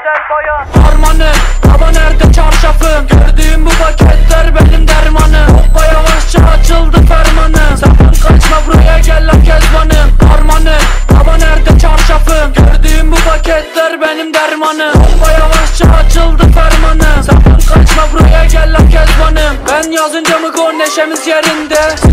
güzel bayan. Harmanım, hava nerede çarşafım? Gördüğüm bu paketler benim dermanım. Hoppa yavaşça açıldı fermanım. Sakın kaçma buraya gel lan kezbanım. Harmanım, hava nerede çarşafım? Gördüğüm bu paketler benim dermanım. Hoppa yavaşça açıldı fermanım. Sakın kaçma buraya gel lan kezbanım. Ben yazınca mı gol neşemiz yerinde.